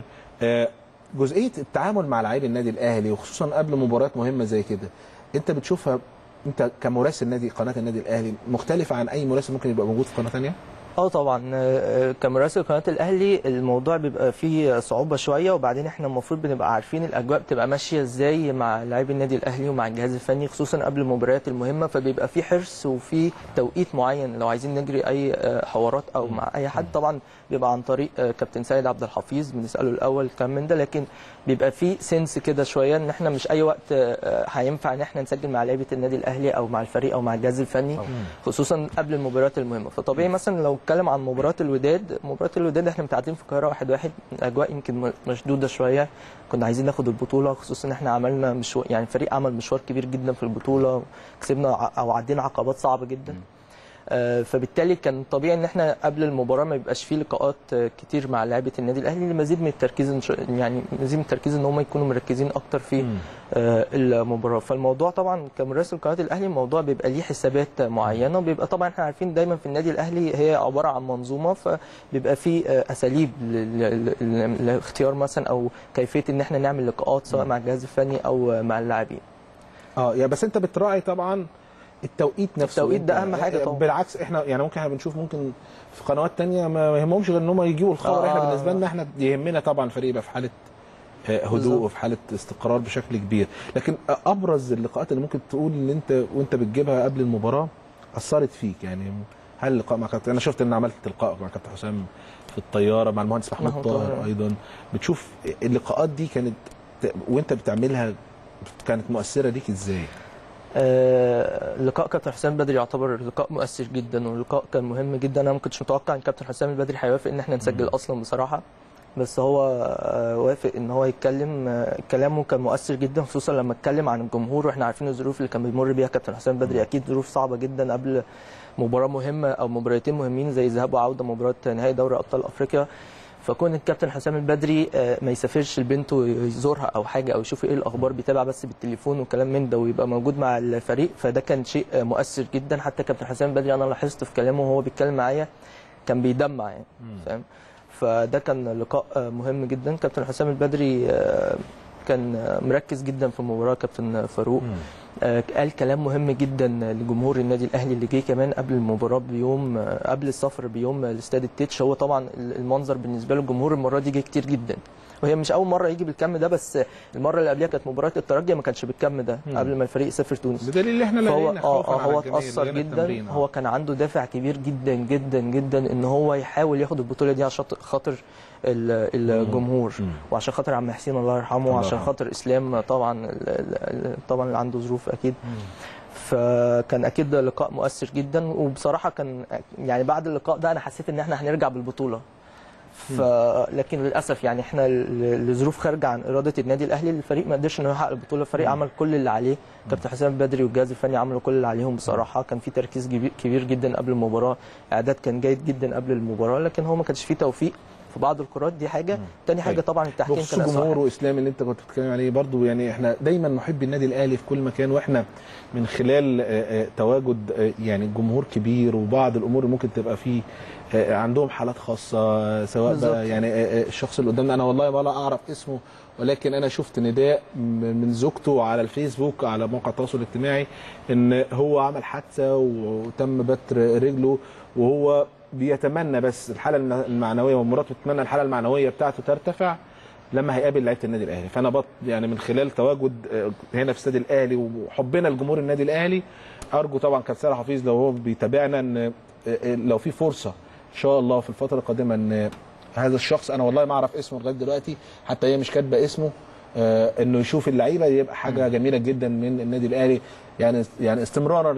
جزئيه التعامل مع لاعبي النادي الاهلي وخصوصا قبل مباريات مهمه زي كده، انت بتشوفها انت كمراسل نادي قناه النادي الاهلي مختلفه عن اي مراسل ممكن يبقى موجود في قناه ثانيه؟ اه طبعا كمراسل قناه الاهلي الموضوع بيبقى فيه صعوبه شويه، وبعدين احنا المفروض بنبقى عارفين الاجواء بتبقى ماشيه ازاي مع لاعبي النادي الاهلي ومع الجهاز الفني خصوصا قبل المباريات المهمه، فبيبقى في حرص وفي توقيت معين لو عايزين نجري اي حوارات او مع اي حد، طبعا بيبقى عن طريق كابتن سيد عبد الحفيظ بنساله الاول كام من ده، لكن بيبقى في سنس كده شويه ان احنا مش اي وقت هينفع ان احنا نسجل مع لعيبه النادي الاهلي او مع الفريق او مع الجهاز الفني خصوصا قبل المباريات المهمه. فطبيعي مثلا لو اتكلم عن مباراه الوداد، مباراه الوداد احنا متعادلين في القاهره واحد واحد، الاجواء يمكن مشدوده شويه، كنا عايزين ناخد البطوله خصوصا ان احنا عملنا مشوار، يعني الفريق عمل مشوار كبير جدا في البطوله، كسبنا او عدينا عقبات صعبه جدا. فبالتالي كان طبيعي ان احنا قبل المباراه ما يبقاش فيه لقاءات كتير مع لاعيبه النادي الاهلي لمزيد من التركيز، يعني مزيد من التركيز ان هم يكونوا مركزين اكتر في المباراه. فالموضوع طبعا كمراسل قناه الاهلي الموضوع بيبقى ليه حسابات معينه، وبيبقى طبعا احنا عارفين دايما في النادي الاهلي هي عباره عن منظومه، فبيبقى في اساليب لاختيار مثلا او كيفيه ان احنا نعمل لقاءات سواء مع الجهاز الفني او مع اللاعبين. اه يا بس انت بتراعي طبعا التوقيت نفسه، التوقيت ده اهم حاجه طبعا. بالعكس احنا يعني ممكن احنا بنشوف ممكن في قنوات تانية ما يهمهمش غير ان هم يجيبوا الخبر، آه. احنا بالنسبه لنا احنا يهمنا طبعا الفريق يبقى في حاله هدوء وفي حاله استقرار بشكل كبير. لكن ابرز اللقاءات اللي ممكن تقول ان انت وانت بتجيبها قبل المباراه اثرت فيك، يعني هل اللقاء مع كابتن، انا شفت ان عملت لقاء مع كابتن حسام في الطياره مع المهندس محمود طاهر ايضا، بتشوف اللقاءات دي كانت وانت بتعملها كانت مؤثره ليك ازاي؟ آه لقاء كابتن حسام البدري يعتبر لقاء مؤثر جدا، واللقاء كان مهم جدا. انا ما كنتش متوقع ان كابتن حسام البدري هيوافق ان احنا نسجل اصلا بصراحه، بس هو آه وافق ان هو يتكلم. آه كلامه كان مؤثر جدا خصوصا لما اتكلم عن الجمهور، واحنا عارفين الظروف اللي كان بيمر بيها كابتن حسام البدري، اكيد ظروف صعبه جدا قبل مباراه مهمه او مباراتين مهمين زي ذهاب وعوده مباراه نهائي دوري ابطال افريقيا. فكون الكابتن حسام البدري ما يسافرش لبنته يزورها او حاجه او يشوف ايه الاخبار، بيتابع بس بالتليفون وكلام من ده ويبقى موجود مع الفريق، فده كان شيء مؤثر جدا. حتى كابتن حسام البدري انا لاحظت في كلامه وهو بيتكلم معايا كان بيدمع يعني، فاهم؟ فده كان لقاء مهم جدا. كابتن حسام البدري كان مركز جدا في المباراه. كابتن فاروق آه قال كلام مهم جدا لجمهور النادي الاهلي اللي جه كمان قبل المباراه بيوم، آه قبل السفر بيوم لاستاد التتش. هو طبعا المنظر بالنسبه له الجمهور المره دي جه كتير جدا، وهي مش اول مره يجي بالكم ده، بس المره اللي قبلها كانت مباراه الترجي ما كانش بالكم ده مم. قبل ما الفريق يسافر تونس، بدليل اللي احنا لقينا خوفا على هو اتاثر جدا. هو كان عنده دافع كبير جدا جدا جدا ان هو يحاول ياخد البطوله دي عشان خاطر الجمهور مم. وعشان خاطر عم حسين الله يرحمه وعشان خاطر اسلام طبعا طبعا اللي عنده ظروف اكيد مم. فكان اكيد لقاء مؤثر جدا. وبصراحه كان يعني بعد اللقاء ده انا حسيت ان احنا هنرجع بالبطوله، ف لكن للاسف يعني احنا لظروف خارجه عن اراده النادي الاهلي الفريق ما قدرش انه يحقق البطوله. الفريق عمل كل اللي عليه، كابتن حسام البدري والجهاز الفني عملوا كل اللي عليهم بصراحه. كان في تركيز كبير جدا قبل المباراه، اعداد كان جيد جدا قبل المباراه، لكن هو ما كانش فيه توفيق في بعض الكرات. دي حاجه، ثاني حاجه طبعا التحكيم كان اسوء. جمهور واسلام اللي انت كنت بتتكلم عليه برضو، يعني احنا دايما محبي النادي الاهلي في كل مكان، واحنا من خلال تواجد يعني جمهور كبير وبعض الامور اللي ممكن تبقى فيه عندهم حالات خاصه، سواء بالزبط. بقى يعني الشخص اللي قدامنا انا والله ولا اعرف اسمه، ولكن انا شفت نداء من زوجته على الفيسبوك على موقع التواصل الاجتماعي ان هو عمل حادثه وتم بتر رجله، وهو بيتمنى بس الحاله المعنويه، ومراته بتتمنى الحاله المعنويه بتاعته ترتفع لما هيقابل لعيبه النادي الاهلي. فانا بط يعني من خلال تواجد هنا في استاد الاهلي وحبنا لجمهور النادي الاهلي، ارجو طبعا كابتن سيد حفيظ لو هو بيتابعنا ان لو في فرصه ان شاء الله في الفتره القادمه ان هذا الشخص، انا والله ما اعرف اسمه لغايه دلوقتي، حتى هي مش كاتبه اسمه، انه يشوف اللعيبه يبقى حاجه جميله جدا من النادي الاهلي، يعني يعني استمرارا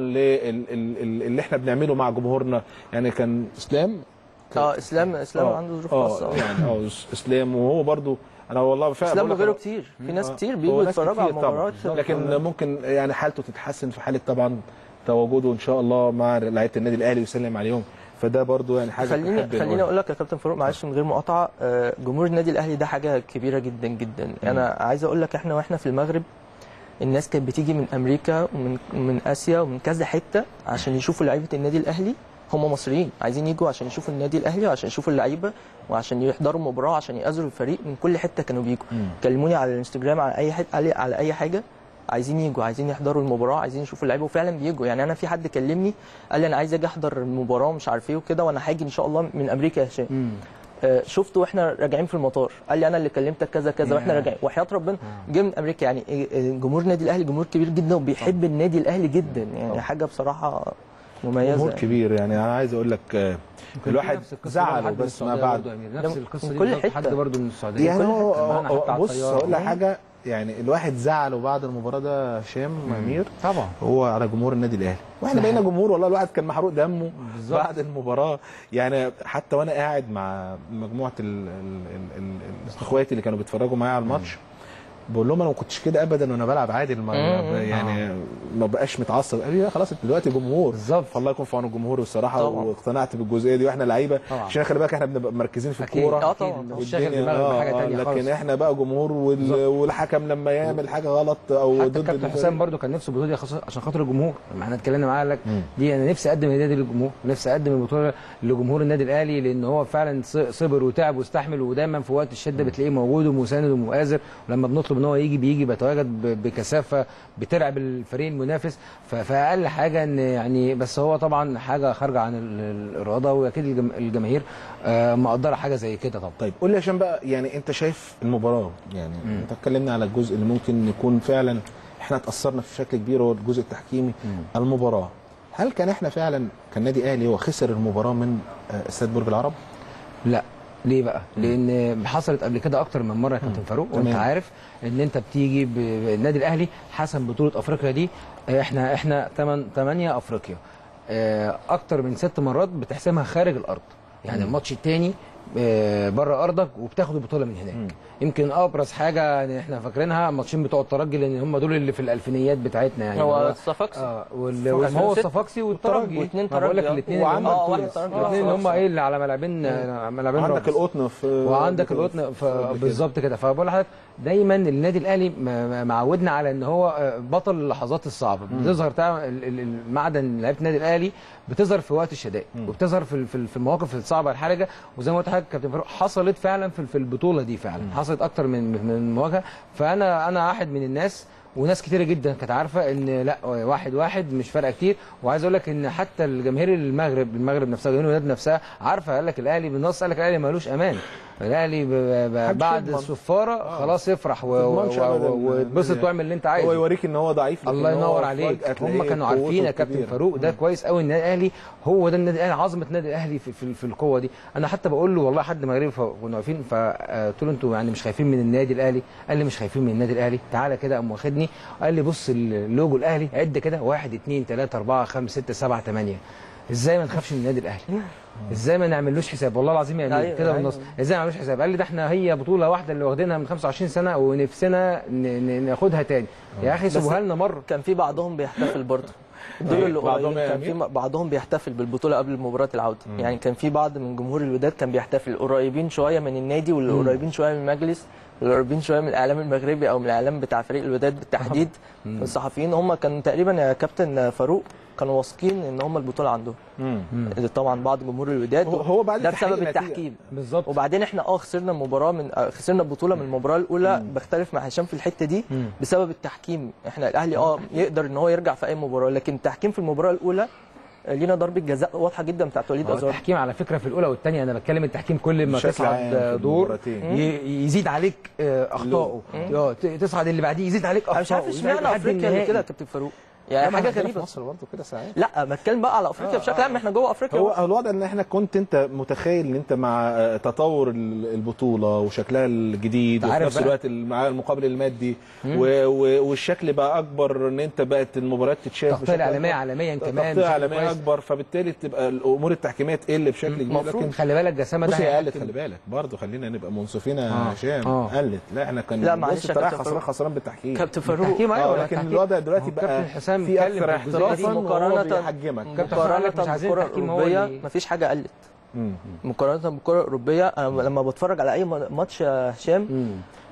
للي احنا بنعمله مع جمهورنا. يعني كان اسلام اه اسلام اسلام آه عنده ظروف خاصه يعني اه اسلام، وهو برضو انا والله فعلا اسلام وغيره كتير، في ناس كتير بيجوا يتفرجوا على المباريات، لكن ممكن يعني حالته تتحسن في حاله طبعا تواجده ان شاء الله مع لعيبه النادي الاهلي ويسلم عليهم. فده برضو يعني حاجه خليني خليني اقول لك يا كابتن فاروق معلش من غير مقاطعه، جمهور النادي الاهلي ده حاجه كبيره جدا جدا. م. انا عايز اقول لك احنا واحنا في المغرب الناس كانت بتيجي من امريكا ومن من اسيا ومن كذا حته عشان يشوفوا لعيبه النادي الاهلي. هم مصريين عايزين يجوا عشان يشوفوا النادي الاهلي وعشان يشوفوا اللعيبه وعشان يحضروا المباراه وعشان يأزروا الفريق. من كل حته كانوا بيجوا كلموني على الانستجرام على اي حته على اي حاجه عايزين يجوا، عايزين يحضروا المباراه، عايزين يشوفوا اللعيبه، وفعلا بيجوا. يعني انا في حد كلمني قال لي انا عايز اجي احضر المباراه ومش عارف ايه وكده، وانا هاجي ان شاء الله من امريكا يا هشام. آه شفته واحنا راجعين في المطار، قال لي انا اللي كلمتك كذا كذا واحنا راجعين، وحياه ربنا جه من امريكا. يعني جمهور النادي الاهلي جمهور كبير جدا وبيحب النادي الاهلي جدا، يعني حاجه بصراحه مميزه. جمهور كبير. يعني انا عايز اقول لك الواحد زعله بس ما بعد نفس القصه دي كل حد حته برضه من السعوديه. يعني هو بص هقول لك حاجه، يعني الواحد زعله بعد المباراه ده هشام امير طبعا هو على جمهور النادي الاهلي، واحنا بقينا جمهور والله الواحد كان محروق دمه بالزبط. بعد المباراه يعني حتى وانا قاعد مع مجموعه اخواتي اللي كانوا بيتفرجوا معايا على الماتش بقول لهم انا ما كنتش كده ابدا وانا بلعب عادي يعني آه. ما بقاش متعصب. قال لي خلاص انت دلوقتي جمهور بالظبط، فالله يكون في عون الجمهور الصراحه. واقتنعت بالجزئيه دي واحنا لعيبه، عشان خلي بالك احنا بنبقى مركزين في الكوره اه طبعا مش شاغل دماغك بحاجه ثانيه خالص، لكن احنا بقى جمهور والحكم لما يعمل حاجه غلط او ضد كابتن حسام برده كان نفسه البطوله دي عشان خاطر الجمهور. ما احنا اتكلمنا معاه قال لك دي انا نفسي اقدم النادي للجمهور، نفسي اقدم البطوله لجمهور النادي الاهلي، لان هو فعلا صبر وتعب واستحمل، ودايما في وقت الشده بتلاقيه موجود ومساند ومؤازر، ولما بنطلب ان هو يجي بيجي بيتواجد بكثافه بترعب الفريق المنافس. فاقل حاجه ان يعني بس هو طبعا حاجه خارجه عن الاراده، واكيد الجماهير مقدره حاجه زي كده طبعا. طيب قول لي عشان بقى يعني انت شايف المباراه، يعني م. انت اتكلمنا على الجزء اللي ممكن يكون فعلا احنا اتاثرنا في شكل كبير هو الجزء التحكيمي. م. المباراه هل كان احنا فعلا كالنادي اهلي هو خسر المباراه من استاد برج العرب؟ لا. ليه بقى؟ لان حصلت قبل كده اكتر من مره يا كابتن فاروق، وانت عارف ان انت بتيجي بالنادي الاهلي حسم بطوله افريقيا دي، احنا احنا ثمانية افريقيا اكتر من ست مرات بتحسمها خارج الارض، يعني الماتش الثاني بره ارضك وبتاخد البطوله من هناك. مم. يمكن ابرز حاجه احنا فاكرينها الماتشين بتوع الترجي، لان هم دول اللي في الالفينيات بتاعتنا. يعني هو الصفاقسي اه هو الصفاقسي والترجي، واثنين ترجي، بقول لك الاثنين اه واحد ترجي، الاثنين اللي هم ايه اللي على ملاعبين ملاعبين عندك القطن في وعندك القطن بالظبط كده. فبقول لحضرتك دايما النادي الاهلي معودنا على ان هو بطل اللحظات الصعبه، بتظهر المعدن لعيبه النادي الاهلي بتظهر في وقت الشدائد، وبتظهر في في المواقف الصعبه الحرجه. وزي ما قلت لحضرتك كابتن فاروق حصلت فعلا في البطوله دي، فعلا حصلت اكتر من من مواجهه. فانا انا واحد من الناس وناس كتيره جدا كانت عارفه ان لا واحد واحد مش فارقه كتير. وعايز اقول لك ان حتى الجماهير المغرب المغرب نفسها جماهير الوداد نفسها عارفه، قال لك الاهلي بالنص، قال لك الاهلي مالوش امان، الاهلي بعد الصفاره آه. خلاص يفرح واتبسط واعمل اللي انت عايزه، هو يوريك ان هو ضعيف. الله ينور عليك. هم كانوا عارفين يا كابتن فاروق ده كويس قوي، النادي الاهلي هو ده النادي الاهلي، عظمه النادي الاهلي في, في, في القوه دي. انا حتى بقول له والله حد مغربي كنا واقفين فقلت له انتوا يعني مش خايفين من النادي الاهلي؟ قال لي مش خايفين من النادي الاهلي، تعالى كده. قام واخدني قال لي بص اللوجو الاهلي عد كده واحد اثنين ثلاثة أربعة خمسة ستة سبعة ثمانية، ازاي ما نخافش من النادي الاهلي؟ ازاي ما نعملوش حساب؟ والله العظيم يا امير كده بالنص، ازاي ما نعملوش حساب؟ قال لي ده احنا هي بطوله واحده اللي واخدينها من خمسة وعشرين سنه ونفسنا ناخدها تاني. يا اخي سيبوها لنا مره. كان في بعضهم بيحتفل برضه دول اللي بعضهم كان في بعضهم بيحتفل بالبطوله قبل مباراه العوده. مم. يعني كان في بعض من جمهور الوداد كان بيحتفل، قريبين شويه من النادي واللي قريبين شويه من المجلس واللي قريبين شويه من الاعلام المغربي او من الاعلام بتاع فريق الوداد بالتحديد. الصحفيين هم كانوا تقريبا يا كابتن فاروق كانوا واثقين ان هم البطوله عندهم. طبعا بعض جمهور الوداد هو بعد ده بسبب التحكيم بالظبط. وبعدين احنا اه خسرنا المباراه من آه خسرنا البطوله من المباراه الاولى. مم. بختلف مع هشام في الحته دي. مم. بسبب التحكيم. احنا الاهلي اه يقدر ان هو يرجع في اي مباراه، لكن التحكيم في المباراه الاولى لينا ضربه جزاء واضحه جدا بتاعت وليد ازار. التحكيم على فكره في الاولى والثانيه، انا بتكلم التحكيم كل ما تصعد دور يزيد عليك اخطائه، تصعد اللي بعديه يزيد عليك اخطائه. مش عارف اشمعنى افريقيا كده يا كابتن فاروق، يعني حاجه غريبه في مصر برضه كده ساعات. لا بتكلم بقى على افريقيا آه بشكل عام، احنا جوه افريقيا. هو الوضع ان احنا كنت انت متخيل ان انت مع تطور البطوله وشكلها الجديد وفي نفس الوقت مع المقابل المادي والشكل بقى اكبر، ان انت بقت المباريات تتشاف تغطيه عالميه عالميا كمان، تغطيه عالميه اكبر، فبالتالي تبقى الامور التحكيميه تقل بشكل كبير. لكن خلي بالك جسامه ده هي قلت، خلي بالك برضه خلينا نبقى منصفين يا هشام. آه. قلت لا احنا كان لا معلش خسران خسران بالتحكيم كابتن فاروق. آه لكن الوضع دلوقتي بقى في اكثر احترافا مقارنه بيحجمك. مقارنه بالكره الاوروبيه مفيش حاجه قلت. مقارنه بالكره الاوروبيه انا لما بتفرج على اي ماتش يا هشام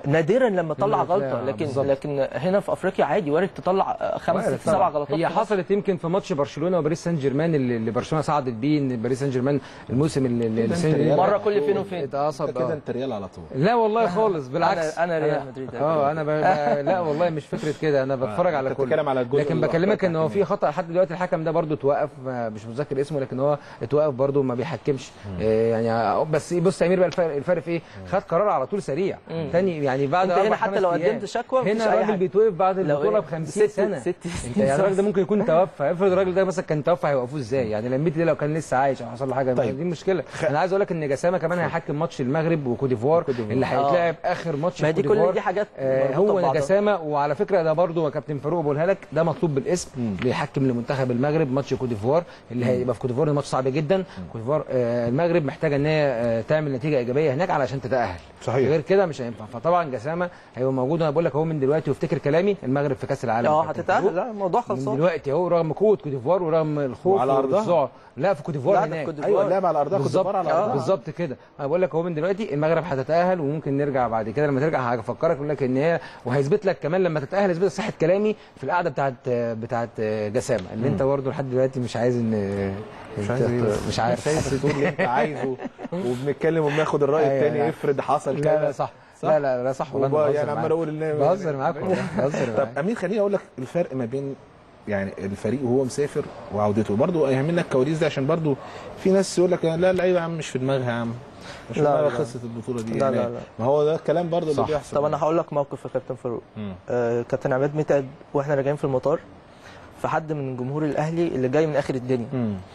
نادرا لما طلع لا، غلطه، لكن بالظبط. لكن هنا في افريقيا عادي وارد تطلع خمس ست سبع غلطات. هي حصلت يمكن في ماتش برشلونه وباريس سان جيرمان اللي اللي برشلونه صعدت بيه، ان باريس سان جيرمان الموسم اللي اللي مره كل فين وفين اتعصب كده انت ريال على طول. لا والله خالص، بالعكس انا, أنا ريال مدريد. اه انا ب... لا والله مش فكره كده، انا بتفرج على كل، لكن بكلمك ان هو في خطا لحد دلوقتي. الحكم ده برده اتوقف، مش متذكر اسمه، لكن هو اتوقف برده ما بيحكمش يعني. بس بص يا امير بقى الفرق, الفرق في ايه؟ خد قرار على طول سريع تاني يعني بعد انت هنا حتى لو قدمت شكوى هنا الراجل بيتوقف بعد البطوله ب خمسين سنه. ست انت يعني الراجل ده ممكن يكون توفى، افرض الراجل ده مثلا كان توفى هيوقفوه ازاي؟ يعني لميتي ده لو كان لسه عايش او حصل له حاجه طيب. دي مشكله. انا عايز اقول لك ان جسامه كمان هيحكم ماتش المغرب وكوت ديفوار اللي هيتلعب اخر ماتش في كوت ديفوار. دي حاجات آه هو جسامه. وعلى فكره ده برده كابتن فاروق بقولها لك، ده مطلوب بالاسم بيحكم لمنتخب المغرب ماتش كوت ديفوار اللي هيبقى في كوت ديفوار. الماتش صعب جدا. كوت ديفوار آه المغرب محتاجه ان هي آه تعمل نتيجه ايجابيه هناك علشان تتاهل، صحيح. غير كده مش هينفع. فطبعا جسامه هيبقى موجود. انا بقول لك اهو من دلوقتي وافتكر كلامي، المغرب في كاس العالم اه هتتاهل. لا الموضوع خلصان من دلوقتي اهو، رغم قوه كوت ديفوار ورغم الخوف والذعر. لا في كوت ديفوار هناك. ايوه اللعب على ارضها، كوت ديفوار على ارضها بالظبط كده. انا بقول لك اهو من دلوقتي المغرب هتتاهل، وممكن نرجع بعد كده لما ترجع هفكرك اقول لك ان هي، وهيثبت لك كمان لما تتاهل هيثبت صحه كلامي في القعده بتاعت بتاعت جسامه اللي انت برضه لحد دلوقتي مش عايز ان مش عايز مش عارف عايز تقول اللي انت عايزه وبنتكلم وبناخد الراي الثاني. افرض حصل كده. لا لا صح, صح؟ لا لا لا صح والله يعني عمال اقول ان بهزر معاك والله بهزر معاك. طب امير خليني اقول لك الفرق ما بين يعني الفريق وهو مسافر وعودته، برضه يهمنا الكواليس دي عشان برضه في ناس يقول لك لا اللعيبه يا عم مش في دماغها يا عم، مش في دماغها خلصت البطوله دي. لا يعني لا لا ما هو ده الكلام برضه اللي بيحصل. طب انا هقول لك موقف يا كابتن فاروق. آه كابتن عماد متعب واحنا راجعين في المطار، فحد من جمهور الاهلي اللي جاي من اخر الدنيا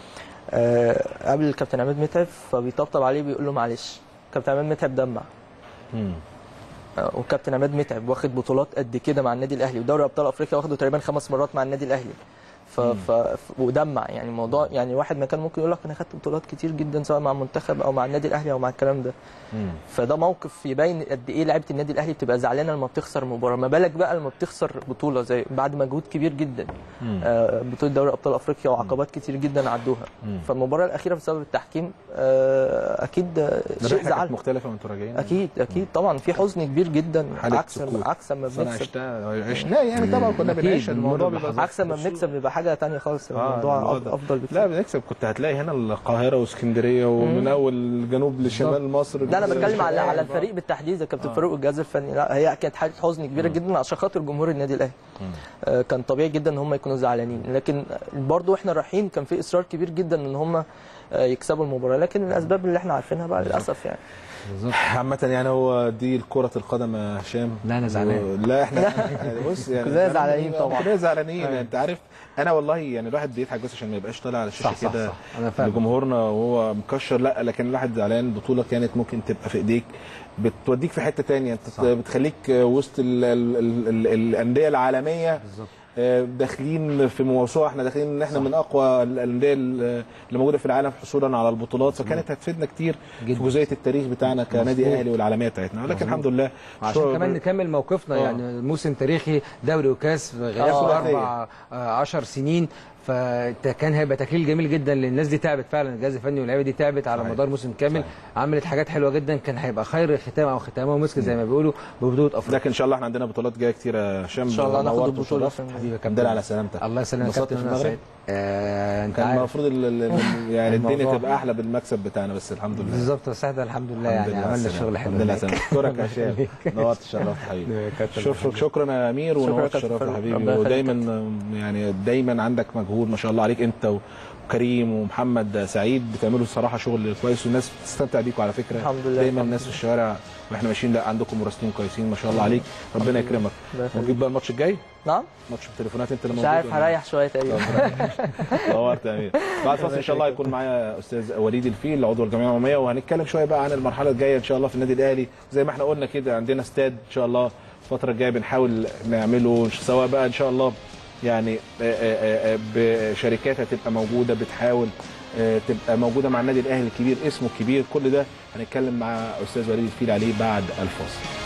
آه قبل الكابتن عماد متعب، فبيطبطب عليه بيقول له معلش. كابتن عماد متعب دمع. امم وكابتن عماد متعب واخد بطولات قد كده مع النادي الاهلي، ودوري ابطال افريقيا واخده تقريبا خمس مرات مع النادي الاهلي. ف... ف... ودمع يعني الموضوع. يعني واحد ما كان ممكن يقول لك انا خدت بطولات كتير جدا سواء مع المنتخب او مع النادي الاهلي او مع الكلام ده. مم. فده موقف يبين قد ايه لعيبه النادي الاهلي بتبقى زعلانه لما بتخسر مباراه، ما بالك بقى لما بتخسر بطوله زي بعد مجهود كبير جدا. آه بطوله دوري ابطال افريقيا وعقبات كتير جدا عدوها. مم. فالمباراه الاخيره بسبب التحكيم آه اكيد شيء زعل. مختلفه وانتوا راجعين. اكيد اكيد طبعا في حزن كبير جدا، عكس عكس ما بنكسب. عشناه يعني طبعا كنا بنعيش الموضوع بيبقى عكس ما بنكسب بيبقى حاجه ثانيه خالص. الموضوع آه افضل بكتير. لا بنكسب، كنت هتلاقي هنا القاهره واسكندريه ومن اول جنوب لشمال مصر. لا انا بتكلم على على الفريق بالتحديد يا كابتن فاروق والجهاز الفني. لا هي كانت حاله حزن كبيره مم. جدا عشان خاطر جمهور النادي الاهلي. آه كان طبيعي جدا ان هم يكونوا زعلانين، لكن برضو واحنا رايحين كان في اصرار كبير جدا ان هم آه يكسبوا المباراه، لكن الاسباب اللي احنا عارفينها بقى للاسف يعني. بالظبط. عامة يعني هو دي كرة القدم يا هشام. لا انا زعلان. لا احنا بص يعني كلنا زعلانين طبعا. كلنا زعلانين يعني انت عارف. انا والله يعني الواحد بيضحك بس عشان ما يبقاش طالع على الشاشه كده لجمهورنا وهو مكشر. لا لكن الواحد زعلان. البطولة كانت ممكن تبقى في ايديك، بتوديك في حتة ثانيه، انت بتخليك وسط الاندية العالمية. بالظبط. داخلين في موسوعه، احنا داخلين ان احنا صح. من اقوى الانديه اللي موجوده في العالم حصولا على البطولات، فكانت هتفيدنا كتير جدا في جزئيه التاريخ بتاعنا كنادي اهلي والعالميه بتاعتنا. ولكن الحمد لله عشان كمان نكمل موقفنا. أوه. يعني موسم تاريخي، دوري وكاس غياب اربع عشر سنين، فكان هيبقى تكليل جميل جدا للناس دي. تعبت فعلا، الجهاز الفني واللعيبه دي تعبت على مدار موسم كامل. صحيح. عملت حاجات حلوه جدا، كان هيبقى خير ختام او ختامه ومسك زي ما بيقولوا ببطوله افريقيا. لكن ان شاء الله احنا عندنا بطولات جايه كتير يا هشام. ان شاء الله ناخد البطوله. حبيبي كابتن على سلامتك. الله يسلمك يا كابتن. آه انت كان المفروض يعني الدنيا تبقى احلى بالمكسب بتاعنا، بس الحمد لله. بالظبط يا سعد الحمد لله. يعني عملنا شغل حلو. الحمد لله. اشكرك يا هشام، نورت شرفت حبيبي. شكرا شكرا يا امير، ونورت شرفت حبيبي. ودايما يعني دايما عندك مجهود ما شاء الله عليك انت وكريم ومحمد سعيد، بتعملوا الصراحه شغل كويس والناس بتستمتع بيكم على فكره. الحمد لله. دايما الناس في الشوارع واحنا ماشيين لا عندكم مراسلين كويسين ما شاء الله عليك. ربنا يكرمك. ونجيب بقى الماتش الجاي. نعم ماتش التليفونات انت اللي مش عارف هريح شويه تقريبا. نورت يا امير. بعد فاصل ان شاء الله هيكون معايا استاذ وليد الفيل عضو الجمعيه العموميه، وهنتكلم شويه بقى عن المرحله الجايه ان شاء الله في النادي الاهلي. زي ما احنا قلنا كده عندنا استاد ان شاء الله الفتره الجايه بنحاول نعمله، سواء بقى ان شاء الله يعني بشركات هتبقى موجوده بتحاول تبقى موجوده مع النادي الاهلي الكبير اسمه الكبير. كل ده هنتكلم مع استاذ وليد الفيل عليه بعد الفاصل.